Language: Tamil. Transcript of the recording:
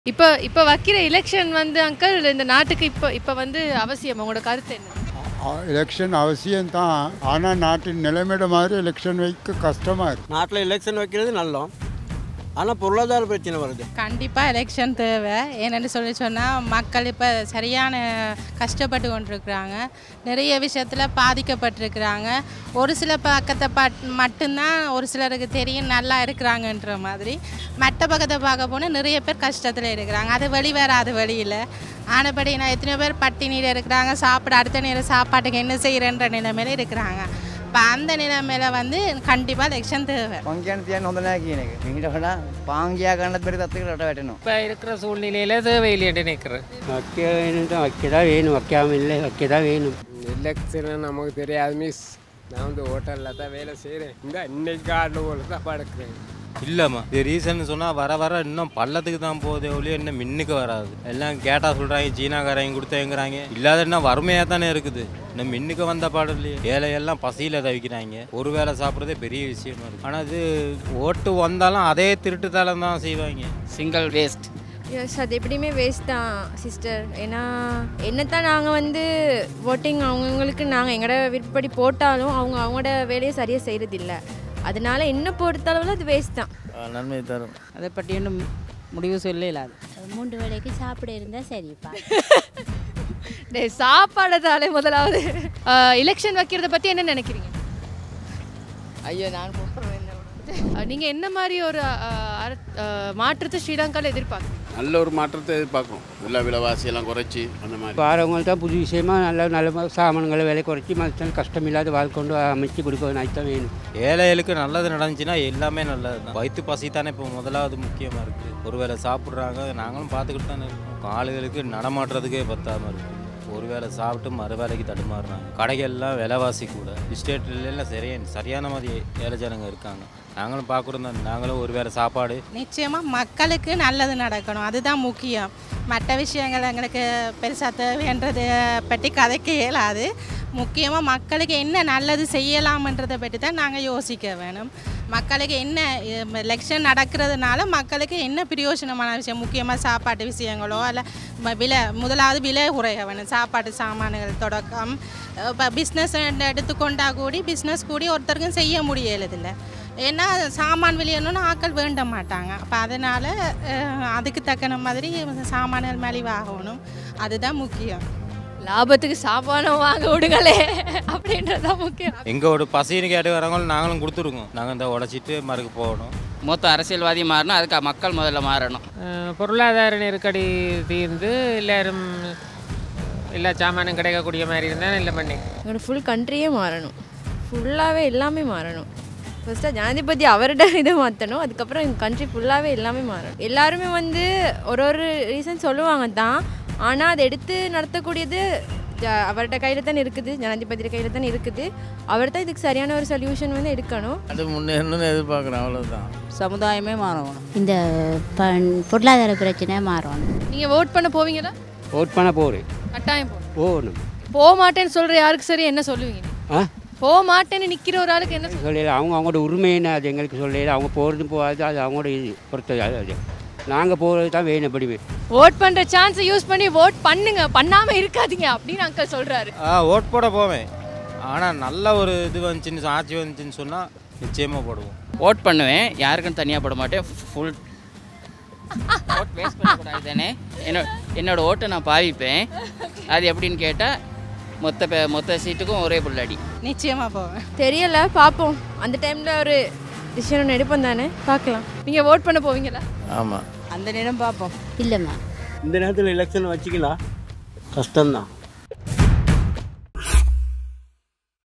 இப்ப இப்ப வைக்கிற எலெக்ஷன் வந்து அங்கிள் இந்த நாட்டுக்கு இப்ப வந்து அவசியம். உங்களோட கருத்து என்ன? எலெக்ஷன் அவசியம்தான். ஆனால் நாட்டின் நிலைமையிட மாதிரி எலெக்ஷன் வைக்க கஷ்டமாக இருக்குது. நாட்டில் எலெக்ஷன் வைக்கிறது நல்லோம், ஆனால் பொருளாதார பிரச்சனை வருது. கண்டிப்பாக எலெக்ஷன் தேவை. ஏன்னு சொன்னால் மக்கள் இப்போ சரியான கஷ்டப்பட்டு கொண்டிருக்கிறாங்க, நிறைய விஷயத்தில் பாதிக்கப்பட்டிருக்கிறாங்க. ஒரு சில பக்கத்தை மட்டும்தான் ஒரு சிலருக்கு தெரியும் நல்லா இருக்கிறாங்கன்ற மாதிரி. மற்ற பக்கத்தை பார்க்க போனால் நிறைய பேர் கஷ்டத்தில் இருக்கிறாங்க. அது வெளி வராது வெளியில். ஆனபடி நான் எத்தனையோ பேர் பட்டினியில் இருக்கிறாங்க, அடுத்த நேரம் சாப்பாட்டுக்கு என்ன செய்கிறேன்ற நிலைமையில இருக்கிறாங்க. இப்போ அந்த நிலைமையில் வந்து கண்டிப்பாக எலெக்ஷன் தேவை. இப்போ இருக்கிற சூழ்நிலையில் தேவையில்லைன்னு நினைக்கிறேன். வைக்கதான் வேணும், வைக்காம இல்லை, வைக்கதான் வேணும். எலெக்ஷன் நமக்கு தெரியாது மிஸ். நான் வந்து ஹோட்டலில் தான் வேலை செய்கிறேன். இன்னைக்கு கார்டு போல தான் படுக்கிறேன். இல்லைம்மா, இது ரீசன் சொன்னால் வர இன்னும் பள்ளத்துக்கு தான் போதே ஒழிய இன்னும் மின்னுக்கு வராது. எல்லாம் கேட்டால் சொல்கிறாங்க சீனாக்காரங்க கொடுத்தேங்கிறாங்க. இல்லாத இன்னும் வறுமையாக தானே இருக்குது. இன்னும் மின்னுக்கு வந்த பாடம் இல்லையே. ஏழையெல்லாம் பசியில் தவிக்கிறாங்க. ஒரு வேளை சாப்பிட்றதே பெரிய விஷயமா இருக்குது. ஆனால் அது ஓட்டு வந்தாலும் அதே திருட்டுத்தாலம் தான் செய்வாங்க. Single waste. எஸ், அது எப்படியுமே வேஸ்ட் தான் சிஸ்டர். ஏன்னா என்னத்தான் நாங்கள் வந்து ஓட்டிங் அவங்கவுங்களுக்கு நாங்கள் எங்களோட விருப்பப்படி போட்டாலும் அவங்களோட வேலையை சரியாக செய்கிறதில்ல. அதனால என்ன பொறுத்தளவில் அது வேஸ்ட் தான். நன்மை தரும். அதை பற்றி இன்னும் முடிவு சொல்ல இல்லாது. 3 வேளைக்கு சாப்பிட இருந்தால் சரிப்பா. சாப்பாடுதாலே முதலாவது. எலெக்ஷன் வைக்கிறத பற்றி என்ன நினைக்கிறீங்க? ஐயோ, நான் நீங்க என்ன மாதிரி ஒரு மாற்றத்தை ஸ்ரீலங்காவில் எதிர்பார்க்குறீங்க? நல்ல ஒரு மாற்றத்தை எதிர்பார்க்குறோம். எல்லா விலைவாசியெல்லாம் குறைச்சி அந்த மாதிரி பாரவங்க தான் புது விஷயமா நல்ல சாமான்களை விலை குறைச்சி மக்கள் கஷ்டமில்லாத வாழ்க்கை கொண்டு அமைச்சு கொடுக்க தான் வேணும். ஏழைகளுக்கு நல்லது நடந்துச்சுன்னா எல்லாமே நல்லது தான். வயிற்று பசி தானே இப்போ முதலாவது முக்கியமாக இருக்குது. ஒரு வேளை சாப்பிட்றாங்க, நாங்களும் பார்த்துக்கிட்டு தானே இருக்கோம். ஆளுகளுக்கு நடமாட்டுறதுக்கே பத்தாமல் இருக்குது. ஒரு வேளை சாப்பிட்டு மறு வேலைக்கு தடுமாறுறாங்க. கடைகள்லாம் விலைவாசி கூட. எல்லாம் சரியான மாதிரி ஏழை ஜனங்க இருக்காங்க. நாங்களும் பார்க்குறோம் தான். நாங்களும் ஒரு வேளை சாப்பாடு நிச்சயமாக மக்களுக்கு நல்லது நடக்கணும், அதுதான் முக்கியம். மற்ற விஷயங்கள் எங்களுக்கு பெருசாக தேவைன்றதை பற்றி கதைக்க இயலாது. முக்கியமாக மக்களுக்கு என்ன நல்லது செய்யலாம்ன்றதை பற்றி தான் நாங்கள் யோசிக்க வேணும். மக்களுக்கு என்ன எலெக்ஷன் நடக்கிறதுனால மக்களுக்கு என்ன பிரயோஜனமான விஷயம், முக்கியமாக சாப்பாட்டு விஷயங்களோ இல்லை முதலாவது விலை குறைய வேணும். சாப்பாட்டு சாமான்கள் தொடக்கம் இப்போ பிஸ்னஸ் எடுத்துக்கொண்டா கூடி பிஸ்னஸ் கூடி ஒருத்தருக்கும் செய்ய முடியறதில்லை. ஏன்னா சாமான் விலையணும்னு ஆட்கள் வேண்ட மாட்டாங்க. அப்போ அதனால் அதுக்கு தக்கன மாதிரி சாமான்கள் மலிவாகணும், அதுதான் முக்கியம். லாபத்துக்கு சாப்பானம் வாங்க விடுங்களே அப்படின்றதான் முக்கியம். எங்களோட பசின்னு கேட்டு வரவங்களும் நாங்களும் கொடுத்துருக்கோம். நாங்கள் இந்த உடச்சிட்டு மறுக்கு போகணும். மொத்தம் அரசியல்வாதி மாறணும், அதுக்கு மக்கள் முதல்ல மாறணும். பொருளாதார நெருக்கடி தீர்ந்து எல்லாரும் எல்லா சாமானும் கிடைக்கக்கூடிய மாதிரி இருந்தால் இல்லை பண்ணி எங்களோட ஃபுல் கண்ட்ரியே மாறணும், ஃபுல்லாகவே எல்லாமே மாறணும். ஃபஸ்ட்டாக ஜனாதிபதி அவரோட இதை மாற்றணும், அதுக்கப்புறம் எங்கள் கண்ட்ரி ஃபுல்லாகவே எல்லாமே மாறணும். எல்லாருமே வந்து ஒரு ரீசன் சொல்லுவாங்க தான், ஆனால் அதை எடுத்து நடத்தக்கூடியது அவர்கிட்ட கையில் தான் இருக்குது, ஜனாதிபதி கையில் தான் இருக்குது. அவர் தான் இதுக்கு சரியான ஒரு சொல்யூஷன் வந்து எடுக்கணும். அது முன்னேறணும்னு எதிர்பார்க்குறேன், அவ்வளோதான். சமுதாயமே மாறணும், இந்த பொருளாதார பிரச்சனை மாறணும். நீங்கள் ஓட் பண்ண போவீங்களா? ஓட் பண்ண போகிறேன், கட்டாயம் போகணும். போக மாட்டேன்னு சொல்கிற யாருக்கு சரி என்ன சொல்லுவீங்க? போக மாட்டேன்னு நிற்கிற ஒரு ஆளுக்கு என்ன சொல்லல? அவங்களோட உரிமைன்னு அது எங்களுக்கு சொல்லல. அவங்க போகிறது போகாது, அது அவங்களோட பொறுத்தது. அது நாங்கள் போகிறது தான் வேணும். எப்படிமே ஓட் பண்ணுற சான்ஸை யூஸ் பண்ணி ஓட் பண்ணுங்க, பண்ணாமல் இருக்காதீங்க அப்படின்னு அங்கிள் சொல்கிறாரு. ஓட் போட போவேன். ஆனால் நல்ல ஒரு இது வந்துச்சுன்னு, ஆட்சி வந்துச்சுன்னு சொன்னால் நிச்சயமாக போடுவோம். ஓட் பண்ணுவேன், யாருக்கும் தனியாக போட மாட்டேன். ஃபுல் ஓட் வேஸ்ட் பண்ணக்கூடாது தானே. என்னோட ஓட்டை நான் பாவிப்பேன். அது எப்படின்னு கேட்டால் மொத்த சீட்டுக்கும் ஒரே புள்ளடி. நிச்சயமாக போவேன். தெரியல, பார்ப்போம். அந்த டைமில் ஒரு டிசிஷன் ஒன்று எடுப்போம் தானே, பார்க்கலாம். நீங்கள் ஓட் பண்ண போவீங்களா? ஆமாம், அந்த நேரம் பார்ப்போம். இல்லைம்மா, இந்த நேரத்தில் எலெக்ஷன் வச்சுக்கலாம், கஷ்டம்தான்.